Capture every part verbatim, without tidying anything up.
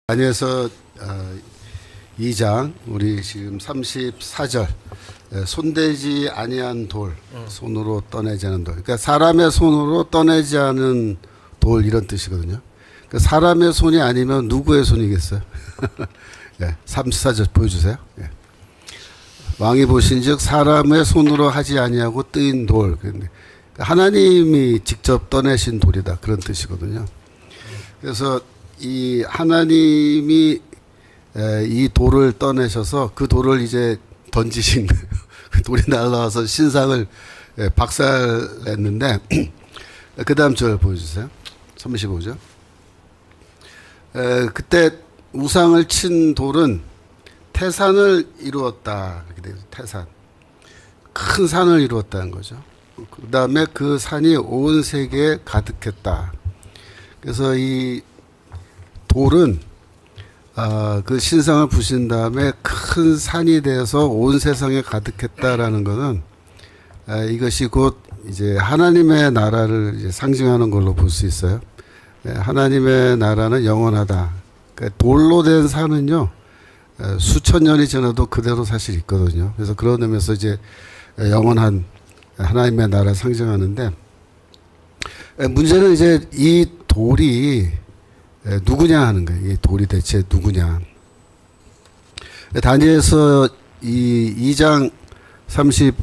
다니엘서 어, 이 장 우리 지금 삼십사 절 손대지 아니한 돌 손으로 떠내지 않은 돌, 그러니까 사람의 손으로 떠내지 않은 돌 이런 뜻이거든요. 그러니까 사람의 손이 아니면 누구의 손이겠어요? 예, 삼십사 절 보여주세요. 예. 왕이 보신즉 사람의 손으로 하지 아니하고 뜨인 돌, 그러니까 하나님이 직접 떠내신 돌이다 그런 뜻이거든요. 그래서 이 하나님이 에, 이 돌을 떠내셔서 그 돌을 이제 던지신 거예요. 그 돌이 날라와서 신상을 에, 박살냈는데 그 다음 절 보여주세요. 삼십오 절. 에, 그때 우상을 친 돌은 태산을 이루었다. 이렇게 돼요. 태산. 큰 산을 이루었다는 거죠. 그 다음에 그 산이 온 세계에 가득했다. 그래서 이 돌은 아, 그 신상을 부신 다음에 큰 산이 되어서 온 세상에 가득했다라는 것은 아, 이것이 곧 이제 하나님의 나라를 이제 상징하는 걸로 볼 수 있어요. 예, 하나님의 나라는 영원하다. 그러니까 돌로 된 산은요 에, 수천 년이 지나도 그대로 사실 있거든요. 그래서 그런 의미에서 이제 영원한 하나님의 나라를 상징하는데 에, 문제는 이제 이 돌이 에, 누구냐 하는 거예요. 이 돌이 대체 누구냐. 다니엘서 이 이 장 삼십사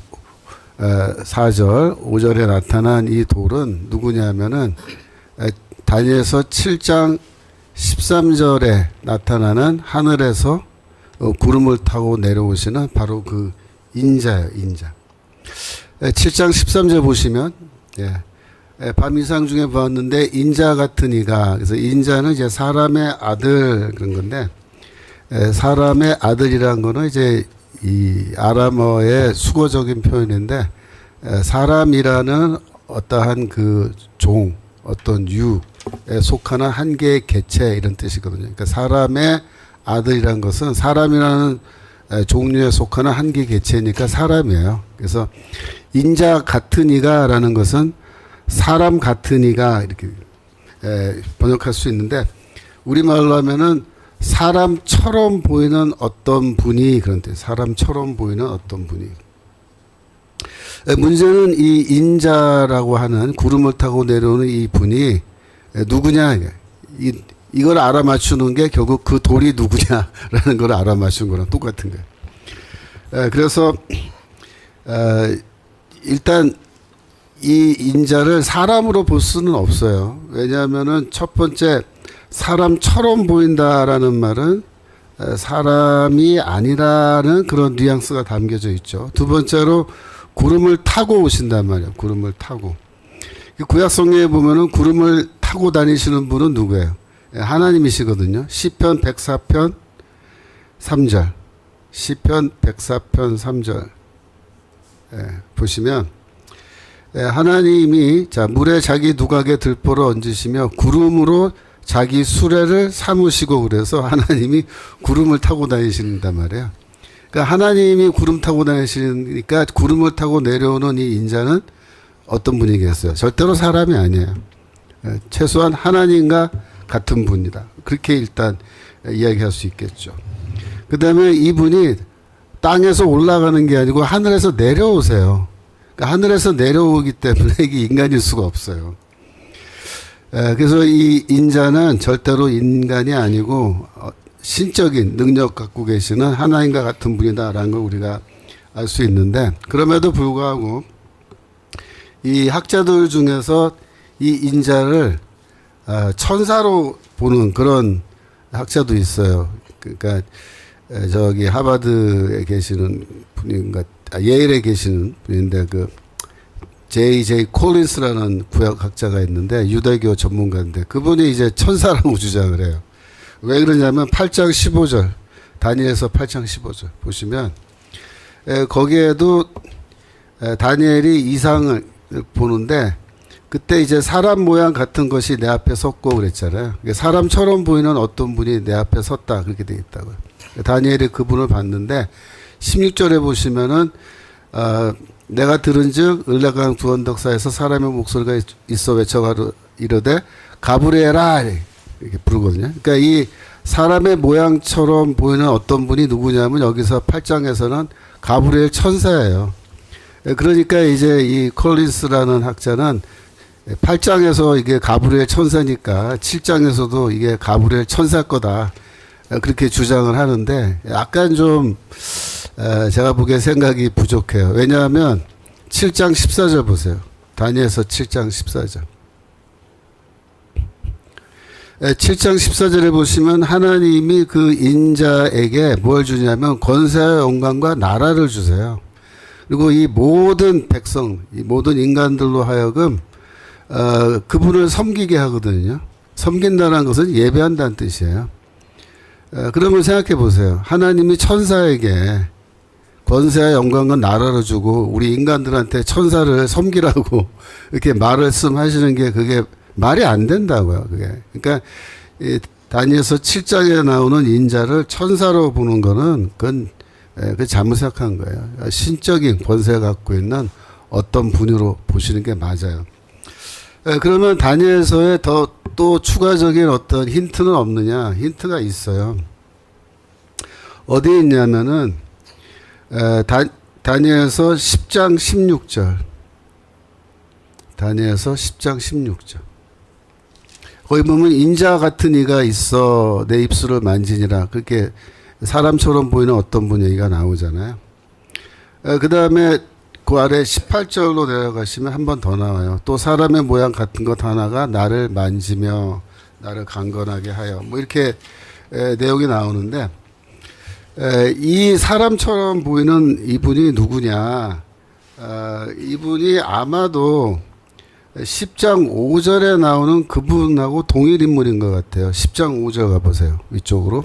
절 오 절에 나타난 이 돌은 누구냐 하면은 에, 다니엘서 칠 장 십삼 절에 나타나는 하늘에서 어, 구름을 타고 내려오시는 바로 그 인자예요. 인자. 에, 칠 장 십삼 절 보시면 예. 밤 이상 중에 보았는데 인자 같은 이가, 그래서 인자는 이제 사람의 아들 그런 건데, 에, 사람의 아들이란 거는 이제 이 아람어의 수거적인 표현인데, 에, 사람이라는 어떠한 그 종, 어떤 유에 속하는 한 개의 개체 이런 뜻이거든요. 그러니까 사람의 아들이란 것은 사람이라는 에, 종류에 속하는 한 개의 개체니까 사람이에요. 그래서 인자 같은 이가라는 것은 사람 같은 이가 이렇게 에, 번역할 수 있는데 우리말로 하면은 사람처럼 보이는 어떤 분이 그런 뜻. 사람처럼 보이는 어떤 분이. 에, 문제는 이 인자라고 하는 구름을 타고 내려오는 이 분이 에, 누구냐. 이, 이걸 알아맞추는 게 결국 그 돌이 누구냐라는 걸 알아맞추는 거랑 똑같은 거예요. 에, 그래서 에, 일단 이 인자를 사람으로 볼 수는 없어요. 왜냐하면은 첫 번째 사람처럼 보인다라는 말은 사람이 아니라는 그런 뉘앙스가 담겨져 있죠. 두 번째로 구름을 타고 오신단 말이에요. 구름을 타고. 구약 성경에 보면은 구름을 타고 다니시는 분은 누구예요? 하나님이시거든요. 시편 백사 편 삼 절. 시편 백사 편 삼 절. 예, 보시면 하나님이 자 물에 자기 누각에 들보를 얹으시며 구름으로 자기 수레를 삼으시고 그래서 하나님이 구름을 타고 다니신단 말이에요. 그러니까 하나님이 구름 타고 다니시니까 구름을 타고 내려오는 이 인자는 어떤 분이겠어요? 절대로 사람이 아니에요. 최소한 하나님과 같은 분이다. 그렇게 일단 이야기할 수 있겠죠. 그 다음에 이분이 땅에서 올라가는 게 아니고 하늘에서 내려오세요. 그러니까 하늘에서 내려오기 때문에 이게 인간일 수가 없어요. 에, 그래서 이 인자는 절대로 인간이 아니고 어, 신적인 능력 갖고 계시는 하나님과 같은 분이다라는 걸 우리가 알 수 있는데 그럼에도 불구하고 이 학자들 중에서 이 인자를 어, 천사로 보는 그런 학자도 있어요. 그러니까 에, 저기 하버드에 계시는 분인가 아, 예일에 계시는 분인데 그 제이 제이 콜린스라는 구약학자가 있는데 유대교 전문가인데 그분이 이제 천사라고 주장을 해요. 왜 그러냐면 팔 장 십오 절 다니엘서 팔 장 십오 절 보시면 에, 거기에도 에, 다니엘이 이상을 보는데 그때 이제 사람 모양 같은 것이 내 앞에 섰고 그랬잖아요. 사람처럼 보이는 어떤 분이 내 앞에 섰다 그렇게 돼 있다고요. 다니엘이 그분을 봤는데 십육 절에 보시면은 어, 내가 들은즉 을라강 두 언덕사에서 사람의 목소리가 있어 외쳐가로 이르되 가브리엘아 이렇게 부르거든요. 그러니까 이 사람의 모양처럼 보이는 어떤 분이 누구냐면 여기서 팔 장에서는 가브리엘 천사예요. 그러니까 이제 이 콜린스라는 학자는 팔 장에서 이게 가브리엘 천사니까 칠 장에서도 이게 가브리엘 천사 거다. 그렇게 주장을 하는데 약간 좀 제가 보기에 생각이 부족해요. 왜냐하면 칠 장 십사 절 보세요. 다니엘서 칠 장 십사 절. 칠 장 십사 절에 보시면 하나님이 그 인자에게 뭘 주냐면 권세와 영광과 나라를 주세요. 그리고 이 모든 백성, 이 모든 인간들로 하여금 어, 그분을 섬기게 하거든요. 섬긴다는 것은 예배한다는 뜻이에요. 어, 그러면 생각해 보세요. 하나님이 천사에게 권세와 영광과 나라를 주고 우리 인간들한테 천사를 섬기라고 이렇게 말씀하시는 게 그게 말이 안 된다고요. 그게. 그러니까 이 다니엘서 칠 장에 나오는 인자를 천사로 보는 거는 그건 예, 그 잘못 생각한 거예요. 신적인 권세를 갖고 있는 어떤 분으로 보시는 게 맞아요. 예, 그러면 다니엘서에 더 또 추가적인 어떤 힌트는 없느냐? 힌트가 있어요. 어디에 있냐면은 에, 다, 다니엘서 십 장 십육 절. 다니엘서 십 장 십육 절. 거기 보면 인자 같은 이가 있어 내 입술을 만지니라. 그렇게 사람처럼 보이는 어떤 분 얘기가 나오잖아요. 그 다음에 그 아래 십팔 절로 내려가시면 한 번 더 나와요. 또 사람의 모양 같은 것 하나가 나를 만지며 나를 강건하게 하여 뭐 이렇게 에, 내용이 나오는데 에, 이 사람처럼 보이는 이분이 누구냐. 어, 이분이 아마도 십 장 오 절에 나오는 그분하고 동일 인물인 것 같아요. 십 장 오 절 가보세요. 위쪽으로.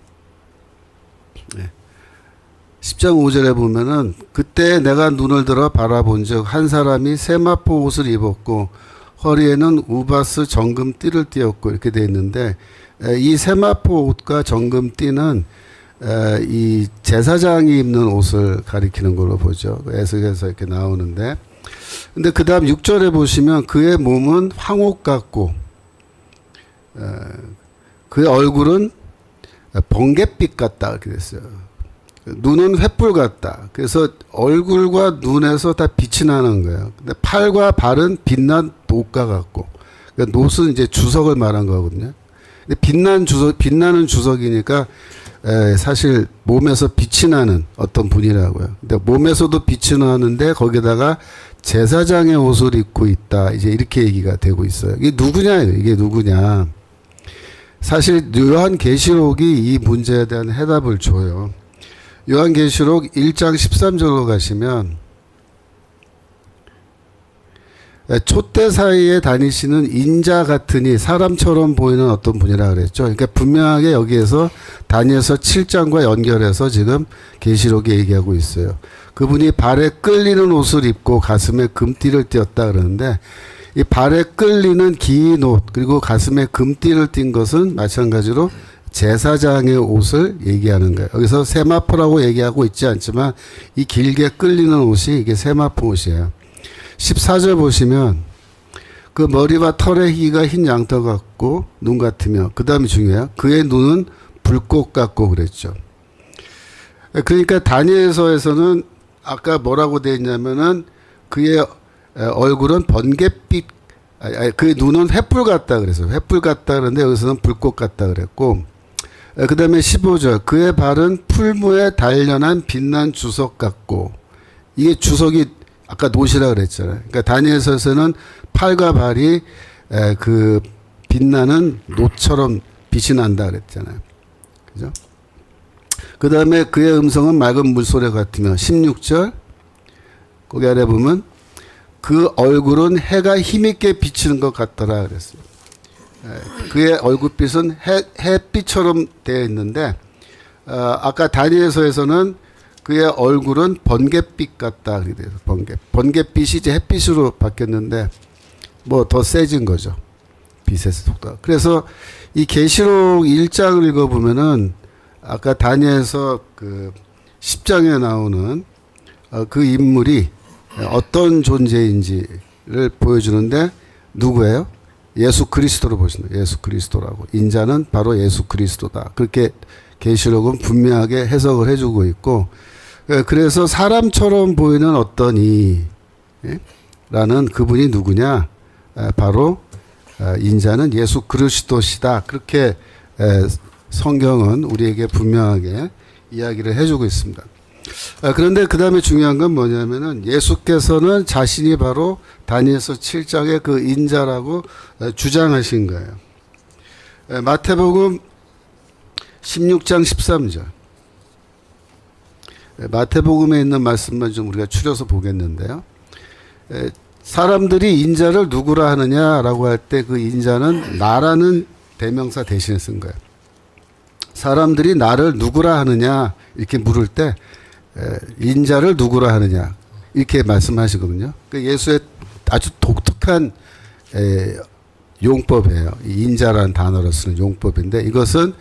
네. 십 장 오 절에 보면은 그때 내가 눈을 들어 바라본 즉 한 사람이 세마포 옷을 입었고 허리에는 우바스 정금 띠를 띠었고 이렇게 되어 있는데 이 세마포 옷과 정금 띠는 이 제사장이 입는 옷을 가리키는 걸로 보죠. 에스겔에서 이렇게 나오는데 근데 그 다음 육 절에 보시면 그의 몸은 황옥 같고 그의 얼굴은 번갯빛 같다 이렇게 됐어요. 눈은 횃불 같다. 그래서 얼굴과 눈에서 다 빛이 나는 거예요. 근데 팔과 발은 빛난 노과 같고, 그러니까 노스는 이제 주석을 말한 거거든요. 근데 빛난 주석, 빛나는 주석이니까 에, 사실 몸에서 빛이 나는 어떤 분이라고요. 근데 몸에서도 빛이 나는데 거기다가 제사장의 옷을 입고 있다. 이제 이렇게 얘기가 되고 있어요. 이게 누구냐? 이게 누구냐? 사실 요한계시록이 이 문제에 대한 해답을 줘요. 요한계시록 일 장 십삼 절로 가시면 촛대 사이에 다니시는 인자 같으니 사람처럼 보이는 어떤 분이라 그랬죠. 그러니까 분명하게 여기에서 다니엘서 칠 장과 연결해서 지금 계시록에 얘기하고 있어요. 그분이 발에 끌리는 옷을 입고 가슴에 금띠를 띄었다 그러는데 이 발에 끌리는 긴 옷 그리고 가슴에 금띠를 띈 것은 마찬가지로 제사장의 옷을 얘기하는 거예요. 여기서 세마포라고 얘기하고 있지 않지만 이 길게 끌리는 옷이 이게 세마포 옷이에요. 십사 절 보시면 그 머리와 털의 희가 흰 양털 같고 눈 같으며 그 다음이 중요해요. 그의 눈은 불꽃 같고 그랬죠. 그러니까 다니엘서에서는 아까 뭐라고 되어 있냐면은 그의 얼굴은 번갯빛 아니, 아니, 그의 눈은 횃불 같다 그랬어요. 횃불 같다 그랬는데 여기서는 불꽃 같다 그랬고 그 다음에 십오 절 그의 발은 풀무에 단련한 빛난 주석 같고 이게 주석이 아까 노시라 그랬잖아요. 그러니까 다니엘서에서는 팔과 발이 에, 그 빛나는 노처럼 빛이 난다 그랬잖아요. 그죠? 그 다음에 그의 음성은 맑은 물소리 같으며 십육 절 거기 아래 보면 그 얼굴은 해가 힘있게 비치는 것 같더라 그랬어요. 그의 얼굴빛은 해, 햇빛처럼 되어 있는데 어, 아까 다니엘서에서는 그의 얼굴은 번갯빛 같다 그래요. 번개. 번갯빛이 이제 햇빛으로 바뀌었는데 뭐 더 세진 거죠. 빛의 속도가. 그래서 이 계시록 일 장을 읽어보면은 아까 다니엘서 그 십 장에 나오는 어, 그 인물이 어떤 존재인지를 보여주는데 누구예요? 예수 그리스도로 보신다. 예수 그리스도라고. 인자는 바로 예수 그리스도다. 그렇게 계시록은 분명하게 해석을 해주고 있고, 그래서 사람처럼 보이는 어떤 이 라는 그분이 누구냐? 바로 인자는 예수 그리스도시다. 그렇게 성경은 우리에게 분명하게 이야기를 해주고 있습니다. 그런데 그 다음에 중요한 건 뭐냐면은 예수께서는 자신이 바로 다니엘서 칠 장의 그 인자라고 주장하신 거예요. 마태복음 십육 장 십삼 절. 마태복음에 있는 말씀만 좀 우리가 추려서 보겠는데요. 사람들이 인자를 누구라 하느냐라고 할 때 그 인자는 나라는 대명사 대신에 쓴 거예요. 사람들이 나를 누구라 하느냐 이렇게 물을 때 인자를 누구라 하느냐 이렇게 말씀하시거든요. 예수의 아주 독특한 용법이에요. 인자라는 단어를 쓰는 용법인데 이것은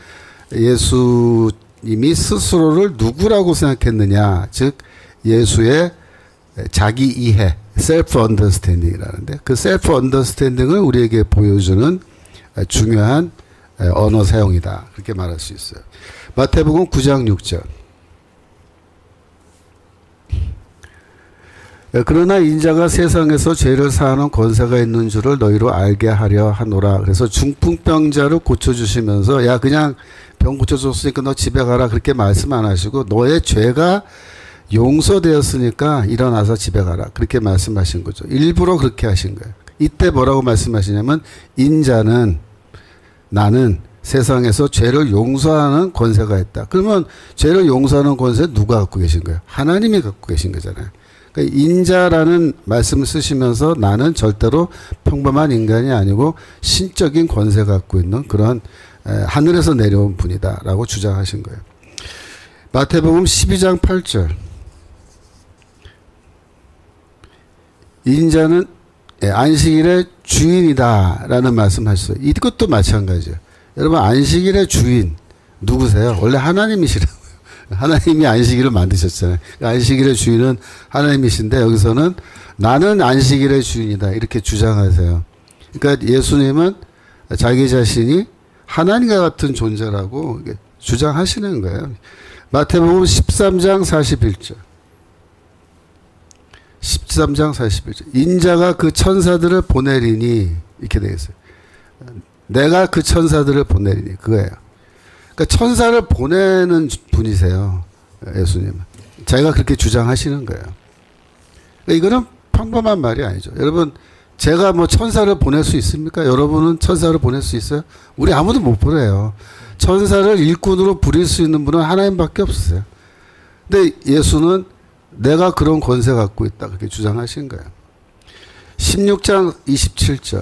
예수님이 스스로를 누구라고 생각했느냐, 즉 예수의 자기 이해, 셀프 언더스탠딩이라는데 그 셀프 언더스탠딩을 우리에게 보여주는 중요한 언어 사용이다. 그렇게 말할 수 있어요. 마태복음 구 장 육 절. 그러나 인자가 세상에서 죄를 사하는 권세가 있는 줄을 너희로 알게 하려 하노라. 그래서 중풍병자를 고쳐주시면서 야 그냥 병 고쳐줬으니까 너 집에 가라 그렇게 말씀 안 하시고 너의 죄가 용서되었으니까 일어나서 집에 가라 그렇게 말씀하신 거죠. 일부러 그렇게 하신 거예요. 이때 뭐라고 말씀하시냐면 인자는 나는 세상에서 죄를 용서하는 권세가 있다. 그러면 죄를 용서하는 권세 누가 갖고 계신 거예요? 하나님이 갖고 계신 거잖아요. 그러니까 인자라는 말씀을 쓰시면서 나는 절대로 평범한 인간이 아니고 신적인 권세 갖고 있는 그런 하늘에서 내려온 분이다 라고 주장하신 거예요. 마태복음 십이 장 팔 절. 인자는 안식일의 주인이다 라는 말씀하셨어요. 이것도 마찬가지예요. 여러분 안식일의 주인 누구세요? 원래 하나님이시라고요. 하나님이 안식일을 만드셨잖아요. 안식일의 주인은 하나님이신데 여기서는 나는 안식일의 주인이다 이렇게 주장하세요. 그러니까 예수님은 자기 자신이 하나님과 같은 존재라고 주장하시는 거예요. 마태복음 십삼 장 사십일 절. 십삼 장 사십일 절. 인자가 그 천사들을 보내리니 이렇게 되겠어요. 내가 그 천사들을 보내리니 그거예요. 그러니까 천사를 보내는 분이세요. 예수님은. 자기가 그렇게 주장하시는 거예요. 그러니까 이거는 평범한 말이 아니죠. 여러분 제가 뭐 천사를 보낼 수 있습니까? 여러분은 천사를 보낼 수 있어요? 우리 아무도 못 보내요. 천사를 일꾼으로 부릴 수 있는 분은 하나님밖에 없으세요. 근데 예수는 내가 그런 권세 갖고 있다 그렇게 주장하신 거예요. 십육 장 이십칠 절.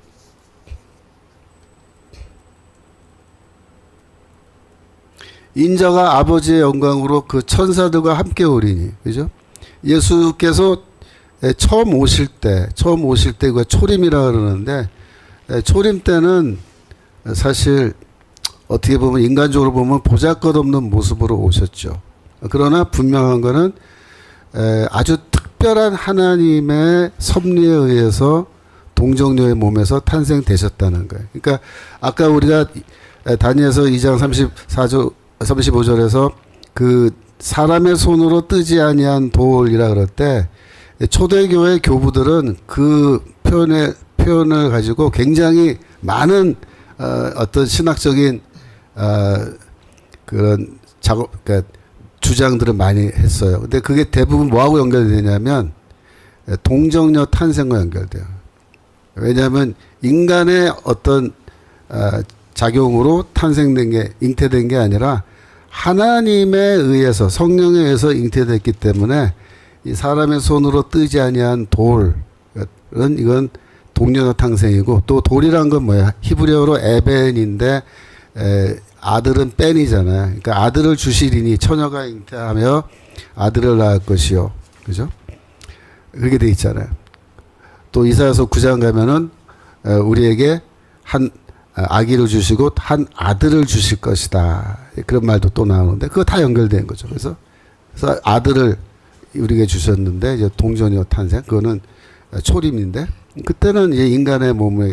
인자가 아버지의 영광으로 그 천사들과 함께 오리니, 그죠? 예수께서 처음 오실 때, 처음 오실 때 그 초림이라 그러는데, 초림 때는 사실 어떻게 보면 인간적으로 보면 보잘것없는 모습으로 오셨죠. 그러나 분명한 거는 아주 특별한 하나님의 섭리에 의해서 동정녀의 몸에서 탄생되셨다는 거예요. 그러니까 아까 우리가 다니엘서 이 장 삼십사 절 삼십오 절에서 그 사람의 손으로 뜨지 아니한 돌이라 그럴 때 초대교회 교부들은 그 표현의 표현을 가지고 굉장히 많은 어, 어떤 신학적인 어, 그런 작업, 그러니까 주장들을 많이 했어요. 근데 그게 대부분 뭐하고 연결되냐면 동정녀 탄생과 연결돼요. 왜냐하면 인간의 어떤 어, 작용으로 탄생된 게 잉태된 게 아니라 하나님에 의해서 성령에 의해서 잉태됐기 때문에 이 사람의 손으로 뜨지 아니한 돌은 이건 동정녀 탄생이고 또 돌이란 건 뭐야? 히브리어로 에벤인데 에, 아들은 뺀이잖아요. 그러니까 아들을 주시리니 처녀가 잉태하며 아들을 낳을 것이요. 그죠? 그렇게 돼 있잖아요. 또 이사야서 구 장 가면은 에, 우리에게 한 아기를 주시고 한 아들을 주실 것이다. 그런 말도 또 나오는데 그거 다 연결된 거죠. 그래서, 그래서 아들을 우리에게 주셨는데 이제 동정녀 탄생 그거는 초림인데 그때는 이제 인간의 몸에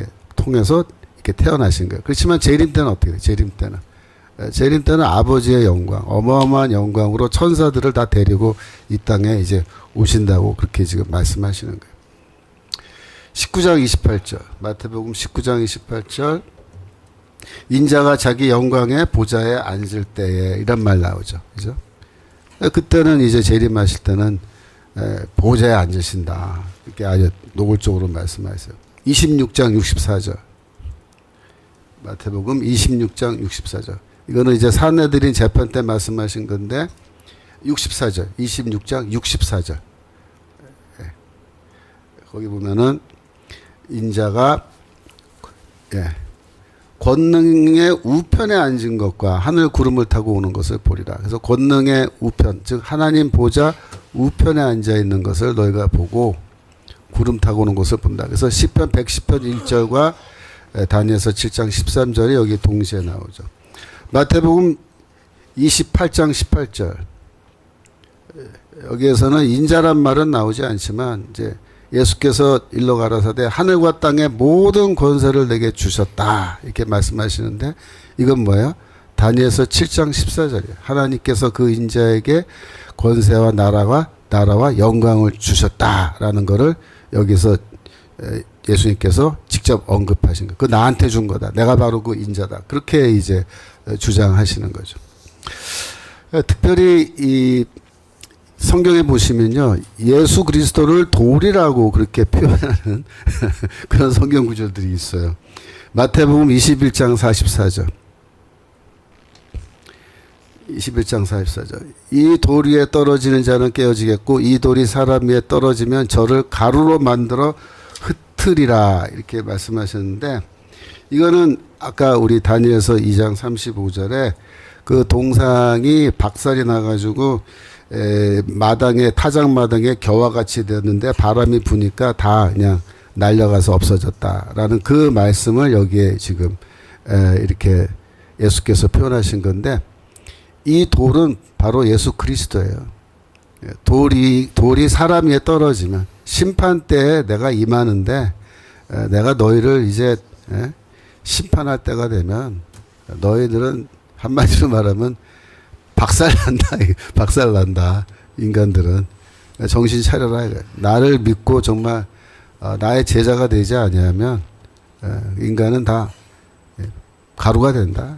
통해서 이렇게 태어나신 거예요. 그렇지만 재림 때는 어떻게 돼요? 재림 때는 재림 때는 아버지의 영광, 어마어마한 영광으로 천사들을 다 데리고 이 땅에 이제 오신다고 그렇게 지금 말씀하시는 거예요. 십구 장 이십팔 절, 마태복음 십구 장 이십팔 절, 인자가 자기 영광의 보좌에 앉을 때에 이런 말 나오죠. 그죠? 그때는 이제 재림하실 때는 보좌에 앉으신다. 이렇게 아주 노골적으로 말씀하세요. 이십육 장 육십사 절. 마태복음 이십육 장 육십사 절. 이거는 이제 사내들인 재판 때 말씀하신 건데, 육십사 절, 이십육 장 육십사 절. 예. 거기 보면은, 인자가, 예. 권능의 우편에 앉은 것과 하늘 구름을 타고 오는 것을 보리라. 그래서 권능의 우편, 즉, 하나님 보좌 우편에 앉아 있는 것을 너희가 보고, 구름 타고 오는 것을 본다. 그래서 시편 백십 편 일 절과 다니엘서 칠 장 십삼 절이 여기 동시에 나오죠. 마태복음 이십팔 장 십팔 절. 여기에서는 인자란 말은 나오지 않지만 이제 예수께서 일러 가라사대 하늘과 땅의 모든 권세를 내게 주셨다. 이렇게 말씀하시는데 이건 뭐예요? 다니엘서 칠 장 십사 절이에요. 하나님께서 그 인자에게 권세와 나라와 나라와 영광을 주셨다라는 것을 여기서 예수님께서 직접 언급하신 거예요. 그 나한테 준 거다. 내가 바로 그 인자다. 그렇게 이제 주장하시는 거죠. 특별히 이 성경에 보시면요, 예수 그리스도를 돌이라고 그렇게 표현하는 그런 성경 구절들이 있어요. 마태복음 이십일 장 사십사 절. 이십일 장 사십사 절. 이 돌 위에 떨어지는 자는 깨어지겠고 이 돌이 사람 위에 떨어지면 저를 가루로 만들어 흩으리라. 이렇게 말씀하셨는데, 이거는 아까 우리 다니엘서 이 장 삼십오 절에 그 동상이 박살이 나가지고 에, 마당에 타작 마당에 겨와 같이 되었는데 바람이 부니까 다 그냥 날려가서 없어졌다라는 그 말씀을 여기에 지금 에, 이렇게 예수께서 표현하신 건데, 이 돌은 바로 예수 그리스도예요. 돌이 돌이 사람 위에 떨어지면 심판 때에 내가 임하는데 에, 내가 너희를 이제 에, 심판할 때가 되면 너희들은 한마디로 말하면 박살난다. 박살난다. 인간들은. 정신 차려라. 나를 믿고 정말 나의 제자가 되지 아니하면 인간은 다 가루가 된다.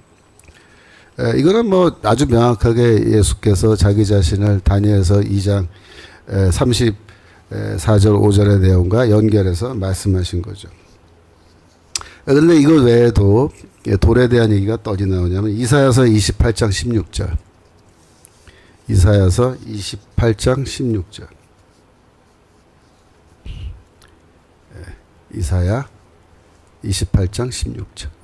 이거는 뭐 아주 명확하게 예수께서 자기 자신을 다니엘서 이 장 삼십사 절 오 절의 내용과 연결해서 말씀하신 거죠. 그런데 이거 외에도 돌에 대한 얘기가 또 어디 나오냐면 이사야서 이십팔 장 십육 절. 이사야서 이십팔 장 십육 절. 이사야 이십팔 장 십육 절.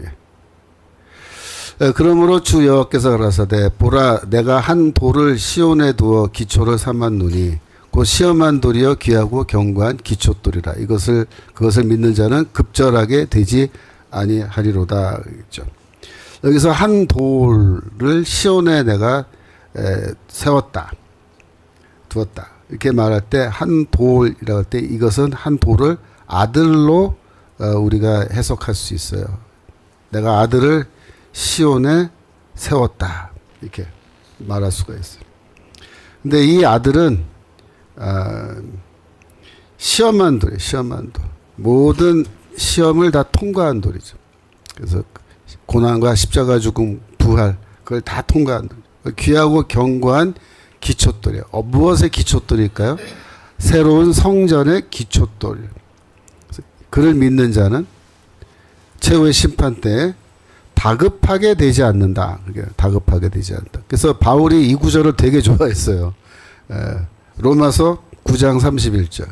예. 그러므로 주 여호와께서 가라사대 보라 내가 한 돌을 시온에 두어 기초를 삼았노니 곧 시험한 돌이여 귀하고 견고한 기초돌이라. 이것을 그것을 믿는 자는 급절하게 되지 아니하리로다. 그랬죠. 여기서 한 돌을 시온에 내가 에, 세웠다, 두었다. 이렇게 말할 때 한 돌이라고 할 때 이것은 한 돌을 아들로 어, 우리가 해석할 수 있어요. 내가 아들을 시온에 세웠다. 이렇게 말할 수가 있어요. 근데 이 아들은 아, 시험한 돌이에요. 시험한 돌. 모든 시험을 다 통과한 돌이죠. 그래서 고난과 십자가 죽음, 부활 그걸 다 통과한 돌. 귀하고 견고한 기초돌이에요. 어, 무엇의 기초돌일까요? 새로운 성전의 기초돌. 그를 믿는 자는 최후의 심판 때에 다급하게 되지 않는다. 다급하게 되지 않는다. 그래서 바울이 이 구절을 되게 좋아했어요. 에, 로마서 구 장 삼십일 절.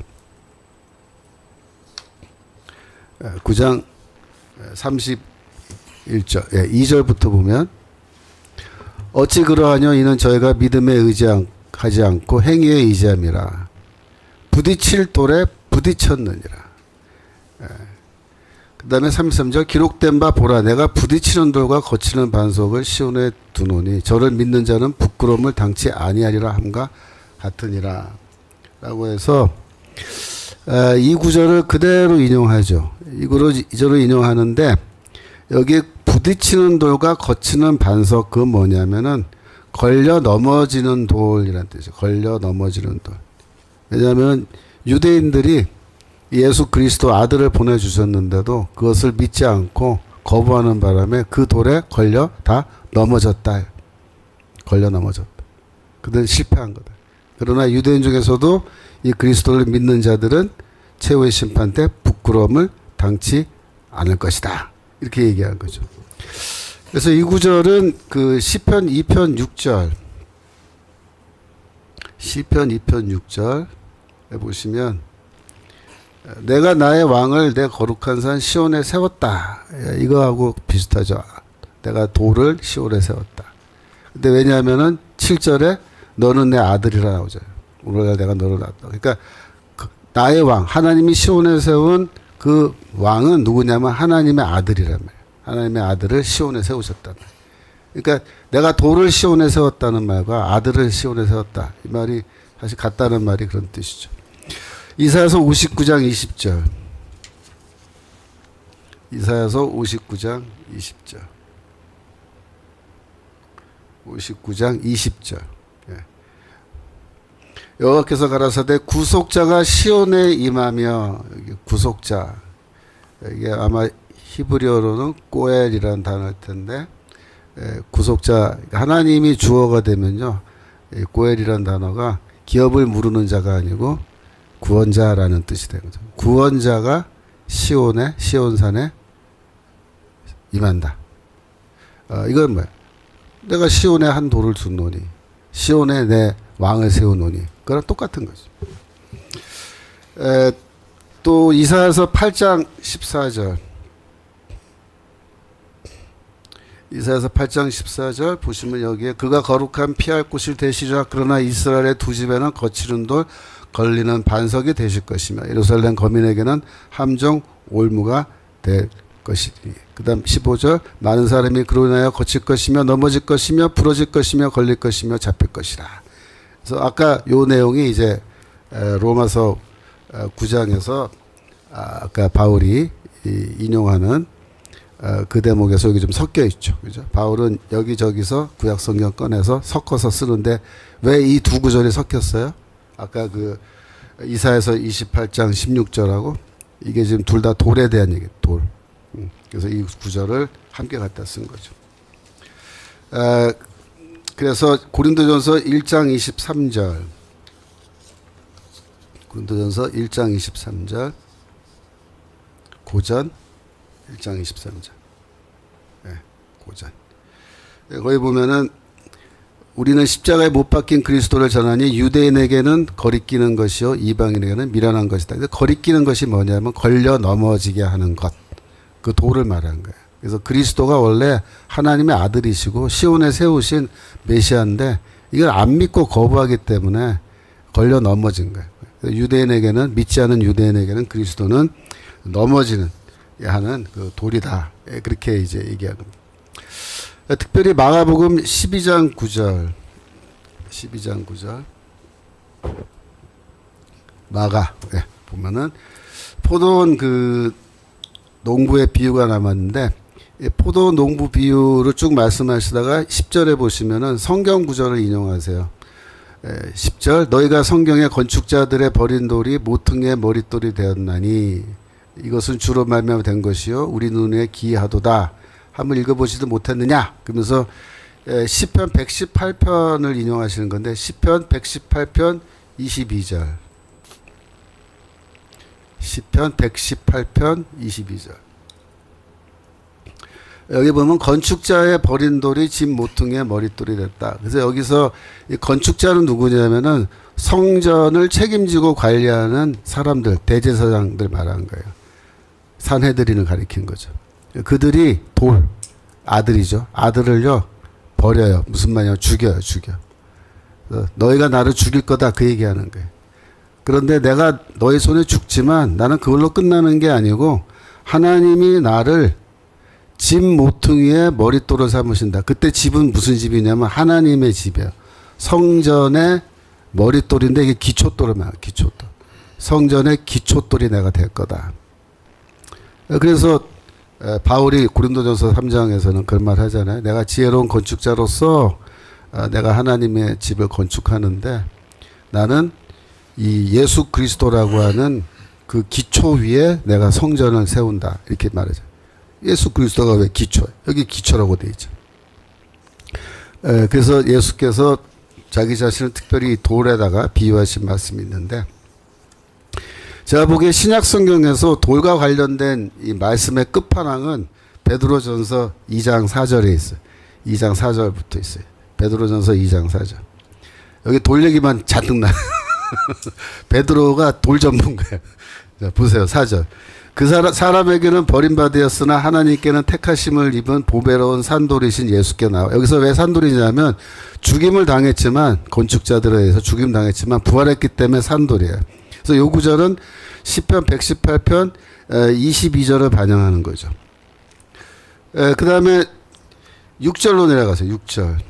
에, 구 장 삼십일 절. 예, 이 절부터 보면 어찌 그러하뇨 이는 저희가 믿음에 의지하지 않고 행위에 의지함이라. 부딪힐 돌에 부딪혔느니라. 예. 그 다음에 삼십삼 절 기록된 바 보라 내가 부딪히는 돌과 거치는 반석을 시온에 두노니 저를 믿는 자는 부끄러움을 당치 아니하리라 함과 같으니라. 라고 해서 에, 이 구절을 그대로 인용하죠. 이거로 이절로 인용하는데 여기 부딪히는 돌과 거치는 반석 그 뭐냐면은 걸려 넘어지는 돌이라는 뜻이에요. 걸려 넘어지는 돌. 왜냐하면 유대인들이 예수 그리스도 아들을 보내주셨는데도 그것을 믿지 않고 거부하는 바람에 그 돌에 걸려 다 넘어졌다. 걸려 넘어졌다. 그들은 실패한 거다. 그러나 유대인 중에서도 이 그리스도를 믿는 자들은 최후의 심판 때 부끄러움을 당치 않을 것이다. 이렇게 얘기한 거죠. 그래서 이 구절은 그 시편 이 편 육 절, 시편 이 편 육 절에 보시면 내가 나의 왕을 내 거룩한 산 시온에 세웠다. 이거하고 비슷하죠. 내가 돌을 시온에 세웠다. 근데 왜냐하면은 칠 절에 너는 내 아들이라 나오잖아요. 오늘날 내가 너를 낳았다. 그러니까 그 나의 왕, 하나님이 시온에 세운 그 왕은 누구냐면 하나님의 아들이란 말이에요. 하나님의 아들을 시온에 세우셨단 말이에요. 그러니까 내가 돌을 시온에 세웠다는 말과 아들을 시온에 세웠다. 이 말이 사실 같다는 말이 그런 뜻이죠. 이사야서 오십구 장 이십 절. 이사야서 오십구 장 이십 절. 오십구 장 이십 절. 예. 여호와께서 가라사대 구속자가 시온에 임하며, 여기 구속자, 이게 아마 히브리어로는 꼬엘이라는 단어일 텐데, 예, 구속자, 하나님이 주어가 되면요, 예, 꼬엘이라는 단어가 기업을 무르는 자가 아니고 구원자라는 뜻이 되는 거죠. 구원자가 시온에, 시온산에 임한다. 어, 이건 뭐야? 내가 시온에 한 돌을 두노니, 시온에 내 왕을 세우노니, 그거랑 똑같은 거죠. 에, 또 이사야서 팔 장 십사 절. 이사야서 팔 장 십사 절 보시면 여기에 그가 거룩한 피할 곳이 되시리라. 그러나 이스라엘의 두 집에는 거치는 돌 걸리는 반석이 되실 것이며 예루살렘 거민에게는 함정 올무가 될 것이니. 그 다음 십오 절 많은 사람이 그로 인하여 거칠 것이며 넘어질 것이며 부러질 것이며 걸릴 것이며 잡힐 것이라. 그래서 아까 요 내용이 이제 로마서 구 장에서 아까 바울이 인용하는 그 대목에서 여기 좀 섞여 있죠. 그죠? 바울은 여기저기서 구약 성경 꺼내서 섞어서 쓰는데 왜 이 두 구절이 섞였어요? 아까 그 이사야서 이십팔 장 십육 절하고 이게 지금 둘 다 돌에 대한 얘기, 돌. 그래서 이 구절을 함께 갖다 쓴 거죠. 에, 그래서 고린도전서 일 장 이십삼 절. 고린도전서 일 장 이십삼 절. 고전 일 장 이십삼 절. 네, 고전. 네, 거기 보면은 우리는 십자가에 못 박힌 그리스도를 전하니 유대인에게는 거리끼는 것이요 이방인에게는 미련한 것이다. 거리끼는 것이 뭐냐면 걸려 넘어지게 하는 것. 그 돌을 말하는 거예요. 그래서 그리스도가 원래 하나님의 아들이시고 시온에 세우신 메시아인데 이걸 안 믿고 거부하기 때문에 걸려 넘어진 거예요. 유대인에게는, 믿지 않은 유대인에게는 그리스도는 넘어지는 하는 그 돌이다. 그렇게 이제 얘기하는 겁니다. 특별히 마가복음 십이 장 구 절. 십이 장 구 절. 마가, 예, 보면은 포도원 그 농부의 비유가 남았는데 포도 농부 비유를 쭉 말씀하시다가 십 절에 보시면은 성경 구절을 인용하세요. 십 절 너희가 성경의 건축자들의 버린 돌이 모퉁이의 머릿돌이 되었나니 이것은 주로 말미암아 된 것이요 우리 눈에 기이하도다 함을 읽어보지도 못했느냐. 그러면서 시편 백십팔 편을 인용하시는 건데 시편 백십팔 편 이십이 절. 시편 백십팔 편 이십이 절. 여기 보면 건축자의 버린 돌이 집 모퉁이의 머릿돌이 됐다. 그래서 여기서 이 건축자는 누구냐면은 성전을 책임지고 관리하는 사람들, 대제사장들 말하는 거예요. 산헤드린을 가리킨 거죠. 그들이 돌, 아들이죠. 아들을요 버려요. 무슨 말이냐? 죽여요. 죽여. 너희가 나를 죽일 거다 그 얘기하는 거예요. 그런데 내가 너희 손에 죽지만 나는 그걸로 끝나는 게 아니고 하나님이 나를 집 모퉁이에 머릿돌을 삼으신다. 그때 집은 무슨 집이냐면 하나님의 집이에요. 성전의 머릿돌인데 이게 기초돌을 말해요. 기초돌. 성전의 기초돌이 내가 될 거다. 그래서 바울이 고린도전서 삼 장에서는 그런 말 하잖아요. 내가 지혜로운 건축자로서 내가 하나님의 집을 건축하는데 나는 이 예수 그리스도라고 하는 그 기초 위에 내가 성전을 세운다. 이렇게 말하죠. 예수 그리스도가 왜 기초예요? 여기 기초라고 돼 있죠. 에, 그래서 예수께서 자기 자신을 특별히 돌에다가 비유하신 말씀이 있는데, 제가 보기에 신약 성경에서 돌과 관련된 이 말씀의 끝판왕은 베드로전서 이 장 사 절에 있어요. 이 장 사 절부터 있어요. 베드로전서 이 장 사 절. 여기 돌 얘기만 잔뜩 나요. 베드로가 돌 전문가예요. 자, 보세요. 사 절. 그 사람, 사람에게는 버림받으였으나 하나님께는 택하심을 입은 보배로운 산돌이신 예수께 나와. 여기서 왜 산돌이냐면 죽임을 당했지만, 건축자들에 의해서 죽임 당했지만 부활했기 때문에 산돌이에요. 그래서 요 구절은 시편 백십팔 편 이십이 절을 반영하는 거죠. 그 다음에 육 절로 내려가세요. 육 절.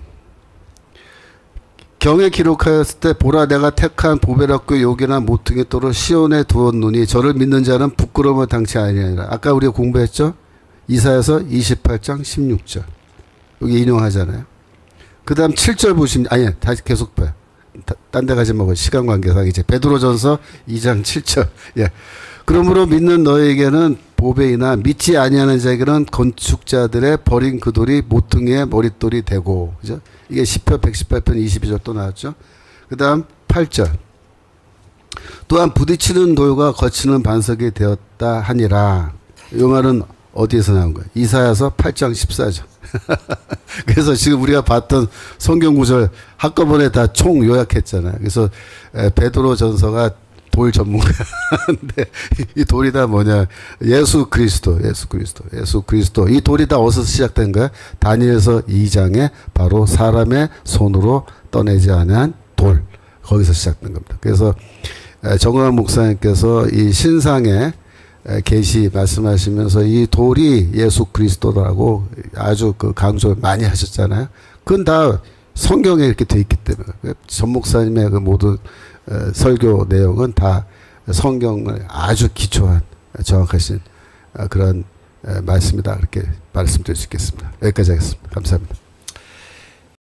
경에 기록하였을 때 보라 내가 택한 보배롭고 요긴한 모퉁이 돌을 시온에 두었노니 저를 믿는 자는 부끄러움을 당치 아니하리라. 아까 우리가 공부했죠? 이사야서 이십팔 장 십육 절. 여기 인용하잖아요. 그 다음 칠 절 보시면, 아니, 다시 계속 봐요. 딴 데 가지 말고 시간 관계상 이제 베드로전서 이 장 칠 절. 예. 그러므로 믿는 너에게는 보배이나 믿지 아니하는 자에게는 건축자들의 버린 그 돌이 모퉁이의 머릿돌이 되고, 그죠? 이게 시편 백십팔 편 이십이 절 또 나왔죠. 그 다음 팔 절. 또한 부딪히는 돌과 거치는 반석이 되었다 하니라. 이 말은 어디에서 나온 거예요? 이사야서 팔 장 십사 절. 그래서 지금 우리가 봤던 성경 구절 한꺼번에 다 총 요약했잖아요. 그래서 베드로 전서가 돌 전문가인데 이 돌이 다 뭐냐? 예수 그리스도, 예수 그리스도, 예수 그리스도. 이 돌이 다 어디서 시작된 거야? 다니엘서 이 장에 바로 사람의 손으로 떠내지 않은 돌. 거기서 시작된 겁니다. 그래서 정광 목사님께서 이 신상의 계시 말씀하시면서 이 돌이 예수 그리스도라고 아주 그 강조를 많이 하셨잖아요. 그건 다 성경에 이렇게 돼 있기 때문에 전 목사님의 그 모든 설교 내용은 다 성경을 아주 기초한 정확하신 그런 말씀이다. 그렇게 말씀드릴 수 있겠습니다. 여기까지 하겠습니다. 감사합니다.